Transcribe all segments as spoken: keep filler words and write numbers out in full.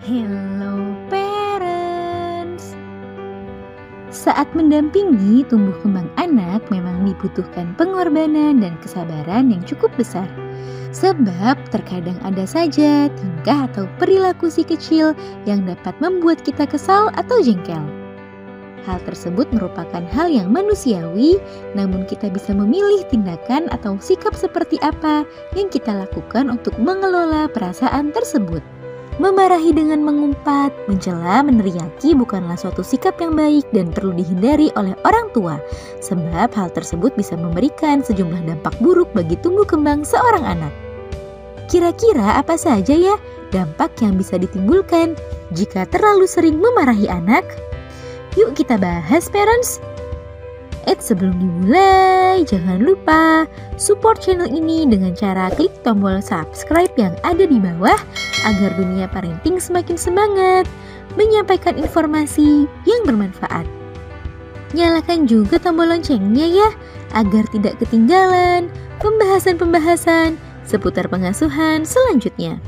Hello parents. Saat mendampingi tumbuh kembang anak memang dibutuhkan pengorbanan dan kesabaran yang cukup besar. Sebab terkadang ada saja tingkah atau perilaku si kecil yang dapat membuat kita kesal atau jengkel. Hal tersebut merupakan hal yang manusiawi, namun kita bisa memilih tindakan atau sikap seperti apa yang kita lakukan untuk mengelola perasaan tersebut. Memarahi dengan mengumpat, mencela, meneriaki bukanlah suatu sikap yang baik dan perlu dihindari oleh orang tua, sebab hal tersebut bisa memberikan sejumlah dampak buruk bagi tumbuh kembang seorang anak. Kira-kira apa saja ya dampak yang bisa ditimbulkan jika terlalu sering memarahi anak? Yuk kita bahas parents! Eh sebelum dimulai, jangan lupa support channel ini dengan cara klik tombol subscribe yang ada di bawah agar dunia parenting semakin semangat menyampaikan informasi yang bermanfaat. Nyalakan juga tombol loncengnya ya, agar tidak ketinggalan pembahasan-pembahasan seputar pengasuhan selanjutnya.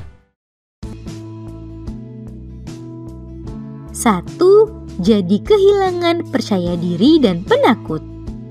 Satu. Jadi kehilangan percaya diri dan penakut.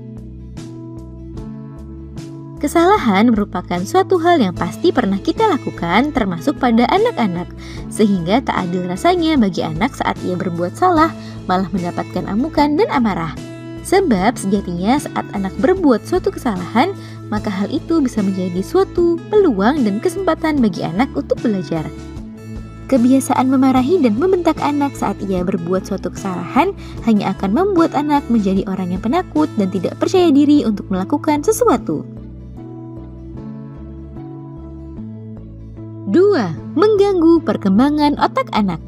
Kesalahan merupakan suatu hal yang pasti pernah kita lakukan, termasuk pada anak-anak, sehingga tak adil rasanya bagi anak saat ia berbuat salah, malah mendapatkan amukan dan amarah. Sebab sejatinya saat anak berbuat suatu kesalahan, maka hal itu bisa menjadi suatu peluang dan kesempatan bagi anak untuk belajar. Kebiasaan memarahi dan membentak anak saat ia berbuat suatu kesalahan hanya akan membuat anak menjadi orang yang penakut dan tidak percaya diri untuk melakukan sesuatu. Dua. Mengganggu perkembangan otak anak.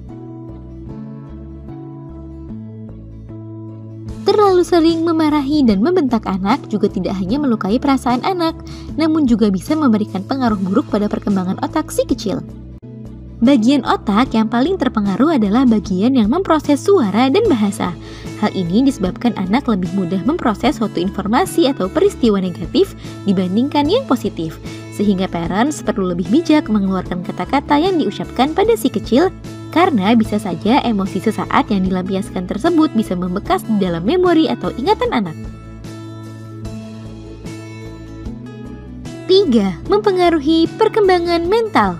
Terlalu sering memarahi dan membentak anak juga tidak hanya melukai perasaan anak, namun juga bisa memberikan pengaruh buruk pada perkembangan otak si kecil. Bagian otak yang paling terpengaruh adalah bagian yang memproses suara dan bahasa. Hal ini disebabkan anak lebih mudah memproses suatu informasi atau peristiwa negatif dibandingkan yang positif. Sehingga parents perlu lebih bijak mengeluarkan kata-kata yang diucapkan pada si kecil, karena bisa saja emosi sesaat yang dilampiaskan tersebut bisa membekas di dalam memori atau ingatan anak. Tiga. Mempengaruhi perkembangan mental.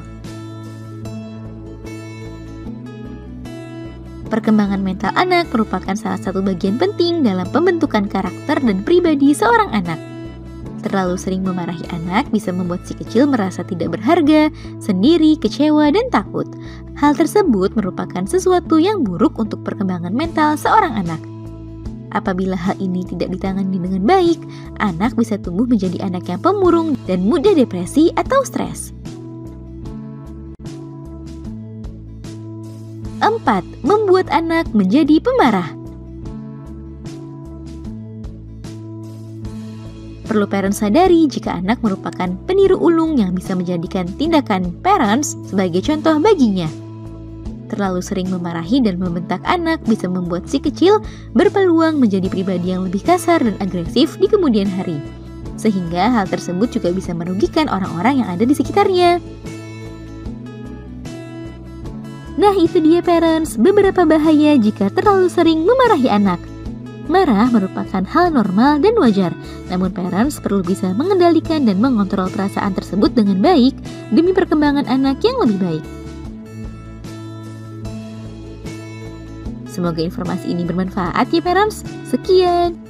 Perkembangan mental anak merupakan salah satu bagian penting dalam pembentukan karakter dan pribadi seorang anak. Terlalu sering memarahi anak bisa membuat si kecil merasa tidak berharga, sendiri, kecewa, dan takut. Hal tersebut merupakan sesuatu yang buruk untuk perkembangan mental seorang anak. Apabila hal ini tidak ditangani dengan baik, anak bisa tumbuh menjadi anak yang pemurung dan mudah depresi atau stres. Empat. Membuat anak menjadi pemarah. Perlu parents sadari jika anak merupakan peniru ulung yang bisa menjadikan tindakan parents sebagai contoh baginya. Terlalu sering memarahi dan membentak anak bisa membuat si kecil berpeluang menjadi pribadi yang lebih kasar dan agresif di kemudian hari. Sehingga hal tersebut juga bisa merugikan orang-orang yang ada di sekitarnya. Nah itu dia parents, beberapa bahaya jika terlalu sering memarahi anak. Marah merupakan hal normal dan wajar, namun parents perlu bisa mengendalikan dan mengontrol perasaan tersebut dengan baik demi perkembangan anak yang lebih baik. Semoga informasi ini bermanfaat ya parents. Sekian.